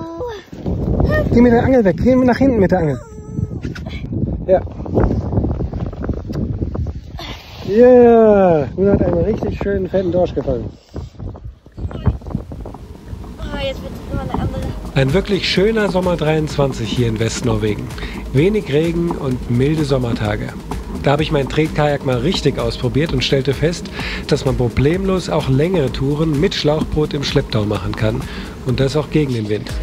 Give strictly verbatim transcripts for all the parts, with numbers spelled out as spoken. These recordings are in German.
Geh mit der Angel weg. Geh nach hinten mit der Angel. Ja. Ja, yeah. Luna hat einen richtig schönen fetten Dorsch gefangen. Oh, jetzt wird es immer eine andere. Ein wirklich schöner Sommer dreiundzwanzig hier in Westnorwegen. Wenig Regen und milde Sommertage. Da habe ich mein Tretkajak mal richtig ausprobiert und stellte fest, dass man problemlos auch längere Touren mit Schlauchboot im Schlepptau machen kann. Und das auch gegen den Wind.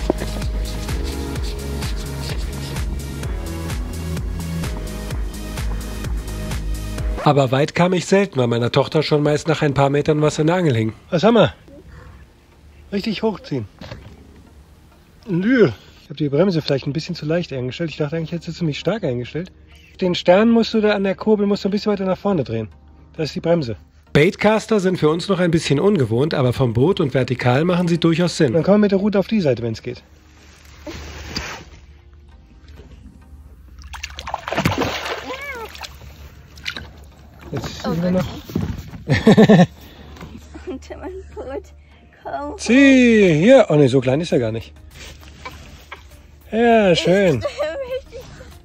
Aber weit kam ich selten, weil meiner Tochter schon meist nach ein paar Metern was in der Angel hing. Was haben wir? Richtig hochziehen. Lü. Ich habe die Bremse vielleicht ein bisschen zu leicht eingestellt. Ich dachte eigentlich, hättest du ziemlich stark eingestellt. Den Stern musst du da an der Kurbel musst du ein bisschen weiter nach vorne drehen. Das ist die Bremse. Baitcaster sind für uns noch ein bisschen ungewohnt, aber vom Boot und vertikal machen sie durchaus Sinn. Dann kommen wir mit der Rute auf die Seite, wenn es geht. Jetzt ziehen wir noch. Unter mein Boot. Komm. Zieh! Hier! Oh ne, so klein ist er gar nicht. Ja, schön. Ich drehe mich.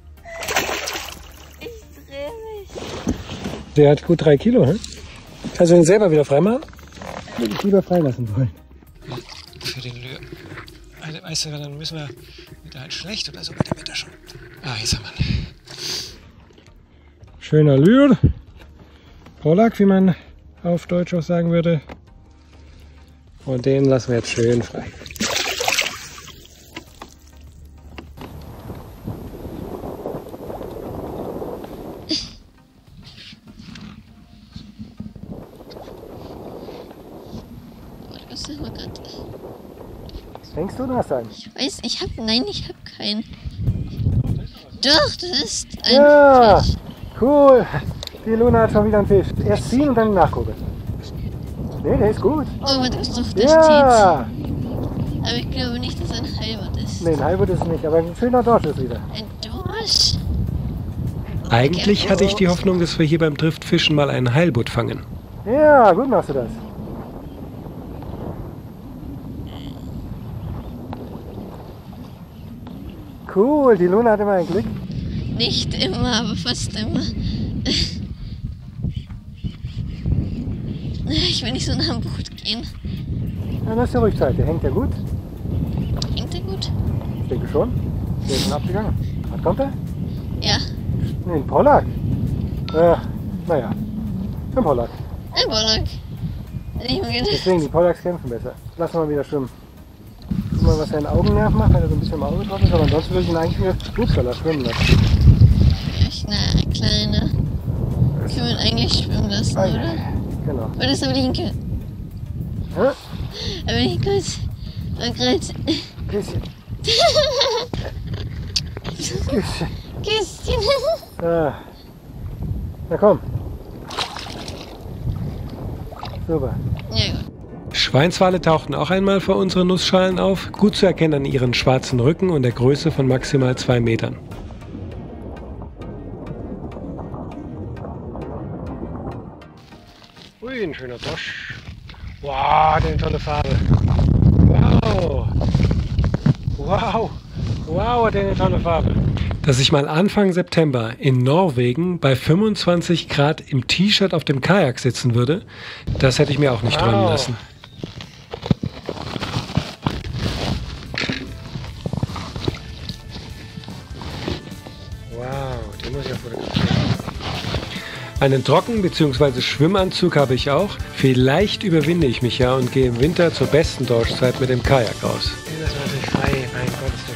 Ich drehe mich. Der hat gut drei Kilo, hm? Kannst du ihn selber wieder freimachen? Würde ich lieber freilassen wollen. Für den Lür. Weißt du, dann müssen wir wieder halt schlecht oder so mit dem Wetter schon. Ah, jetzt haben wir ihn. Schöner Lür. Pollack, wie man auf Deutsch auch sagen würde. Und den lassen wir jetzt schön frei. Was denkst du, du hast einen? Ich weiß, ich hab, nein, ich hab keinen. Doch, das ist ein Ja, Fisch. Cool. Die Luna hat schon wieder einen Fisch. Erst ziehen und dann nachgucken. Nee, der ist gut. Oh, aber das ist doch, der Ja. steht. Aber ich glaube nicht, dass er ein Heilwort ist. Nee, ein Heilbutt ist es nicht, aber ein schöner Dorsch ist wieder. Ein Dorsch? Eigentlich hatte ich die Hoffnung, dass wir hier beim Driftfischen mal einen Heilbutt fangen. Ja, gut machst du das. Cool, die Luna hat immer ein Glück. Nicht immer, aber fast immer. Ich will nicht so nah am Boot gehen. Ja, lass dir ruhig Zeit, der hängt ja gut. Hängt er gut? Ich denke schon. Der ist schon abgegangen. Was kommt er? Ja. Nee, ein Pollack. Äh, naja, ein Pollack. Ein Pollack. Hätte ich mir gedacht. Deswegen, die Pollacks kämpfen besser. Lass mal wieder schwimmen. Guck mal, was er in Augennerv macht, wenn er so ein bisschen im Auge getroffen ist. Aber ansonsten würde ich ihn eigentlich wieder Upsala schwimmen lassen. Echt eine kleine. Kann man eigentlich schwimmen lassen, Ah, oder? Genau. Oder ist aber linke? Hä? Aber ich kurz. War gerade. Küsschen. Küsschen. Küsschen. Ah. Na komm. Super. Ja, gut. Schweinswale tauchten auch einmal vor unseren Nussschalen auf, gut zu erkennen an ihren schwarzen Rücken und der Größe von maximal zwei Metern. Ui, ein schöner Dorsch. Wow, der hat eine tolle Farbe. Wow. Wow. Wow, hat der eine tolle Farbe. Dass ich mal Anfang September in Norwegen bei fünfundzwanzig Grad im T-Shirt auf dem Kajak sitzen würde, das hätte ich mir auch nicht träumen Wow. lassen. Wow, den muss ich ja fotografieren. Einen Trocken- bzw. Schwimmanzug habe ich auch. Vielleicht überwinde ich mich ja und gehe im Winter zur besten Dorschzeit mit dem Kajak raus. Den lassen wir natürlich frei. Mein Gott,